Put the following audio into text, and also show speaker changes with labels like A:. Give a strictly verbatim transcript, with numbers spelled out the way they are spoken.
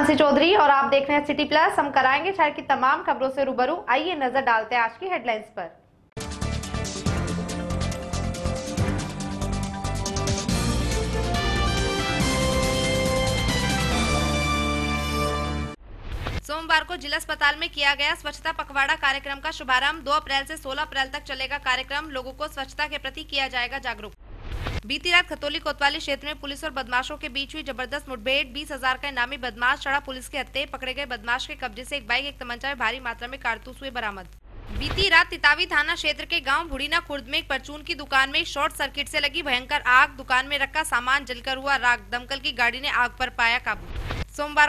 A: मानसी चौधरी और आप देख रहे हैं सिटी प्लस। हम कराएंगे शहर की तमाम खबरों से रूबरू। आइए नजर डालते हैं आज की हेडलाइंस पर। सोमवार को जिला अस्पताल में किया गया स्वच्छता पखवाड़ा कार्यक्रम का शुभारंभ। दो अप्रैल से सोलह अप्रैल तक चलेगा कार्यक्रम। लोगों को स्वच्छता के प्रति किया जाएगा जागरूक। बीती रात खतौली कोतवाली क्षेत्र में पुलिस और बदमाशों के बीच हुई जबरदस्त मुठभेड़। बीस हजार का इनामी बदमाश चढ़ा पुलिस के हत्थे। पकड़े गए बदमाश के कब्जे से एक बाइक, एक तमंचा में भारी मात्रा में कारतूस हुए बरामद। बीती रात तितावी थाना क्षेत्र के गांव भुड़ीना खुर्द में एक परचून की दुकान में शॉर्ट सर्किट से लगी भयंकर आग। दुकान में रखा सामान जलकर हुआ राख। दमकल की गाड़ी ने आग पर पाया काबू। सोमवार